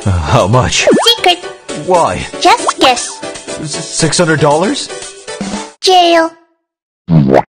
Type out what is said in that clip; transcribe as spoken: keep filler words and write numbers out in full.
Uh, how much? Secret. Why? Just guess. Six hundred dollars? Jail.